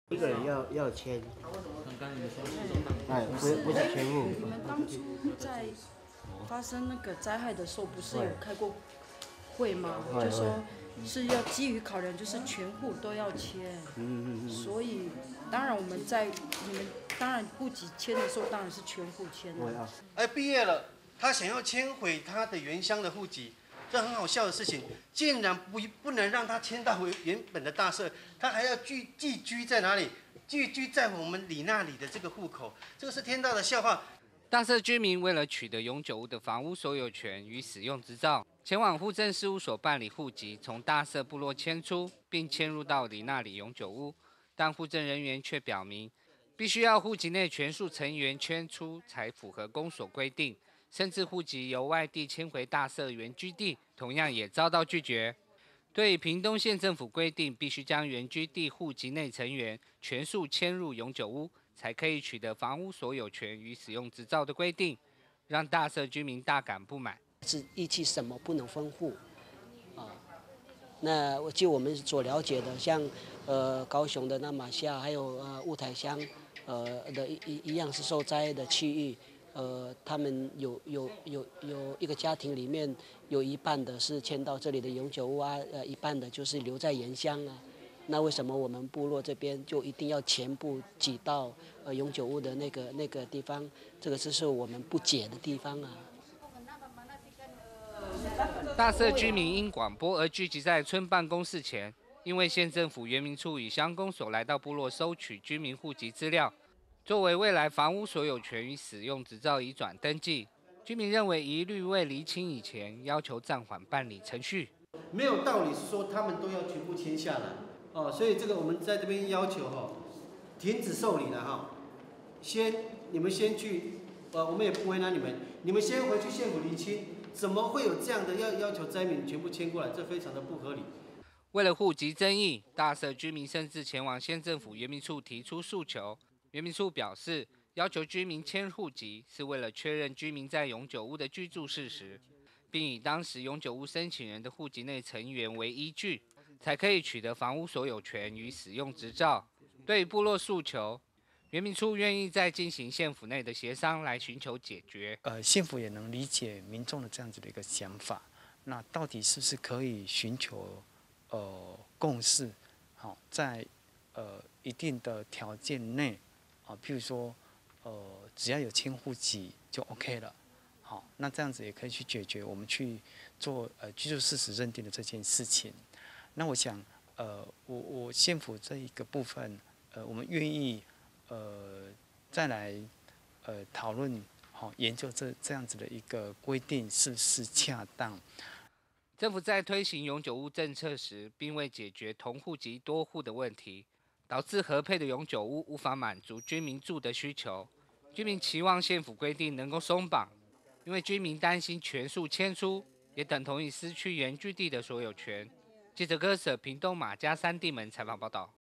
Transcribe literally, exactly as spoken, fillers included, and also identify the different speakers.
Speaker 1: 一个人要要签，
Speaker 2: 刚刚你们说是中档，
Speaker 1: 哎，不不是全部。
Speaker 3: 你们当初在发生那个灾害的时候，不是有开过会吗？就说是要基于考量，就是全户都要签。嗯嗯嗯。所以，当然我们在你们当然户籍签的时候，当然是全户签了。
Speaker 4: 哎，毕业了，他想要迁回他的原乡的户籍。这很好笑的事情，竟然不不能让他迁到原本的大社，他还要居寄居在哪里？寄居在我们里那里的这个户口，这个是天大的笑话。
Speaker 5: 大社居民为了取得永久屋的房屋所有权与使用执照，前往户政事务所办理户籍，从大社部落迁出，并迁入到里那里永久屋，但户政人员却表明，必须要户籍内全数成员迁出才符合公所规定。甚至户籍由外地迁回大社原居地，同样也遭到拒绝。对屏东县政府规定，必须将原居地户籍内成员全数迁入永久屋，才可以取得房屋所有权与使用执照的规定，让大社居民大感不满。
Speaker 6: 是依据什么不能分户啊？那就我们所了解的，像呃高雄的那马夏，还有呃雾台乡，呃的一一一样是受灾的区域。呃，他们有有有有一个家庭里面有一半的是迁到这里的永久屋啊，呃，一半的就是留在原乡啊。那为什么我们部落这边就一定要全部挤到呃永久屋的那个那个地方？这个就是我们不解的地方啊。
Speaker 5: 大社居民因广播而聚集在村办公室前，因为县政府原民处与乡公所来到部落收取居民户籍资料。作为未来房屋所有权与使用执照移转登记，居民认为一律未厘清以前，要求暂缓办理程序。
Speaker 4: 没有道理说他们都要全部签下来哦，所以这个我们在这边要求哈、哦，停止受理了哈、哦，先你们先去，呃，我们也不为难你们，你们先回去县府厘清，怎么会有这样的要要求灾民全部迁过来？这非常的不合理。
Speaker 5: 为了户籍争议，大社居民甚至前往县政府原民处提出诉求。原民处表示，要求居民迁户籍是为了确认居民在永久屋的居住事实，并以当时永久屋申请人的户籍内成员为依据，才可以取得房屋所有权与使用执照。对于部落诉求，原民处愿意再进行县府内的协商来寻求解决。
Speaker 7: 呃，县府也能理解民众的这样子的一个想法，那到底是不是可以寻求呃共识？好、哦，在呃一定的条件内。啊，譬如说，呃，只要有迁户籍就 OK 了，好，那这样子也可以去解决我们去做呃居住事实认定的这件事情。那我想，呃，我我县府这一个部分，呃，我们愿意呃再来呃讨论，好、研究这这样子的一个规定是不是恰当。
Speaker 5: 政府在推行永久屋政策时，并未解决同户籍多户的问题。导致合配的永久屋无法满足居民住的需求，居民期望县府规定能够松绑，因为居民担心全数迁出，也等同于失去原居地的所有权。记者柯舍屏东马家三地门采访报道。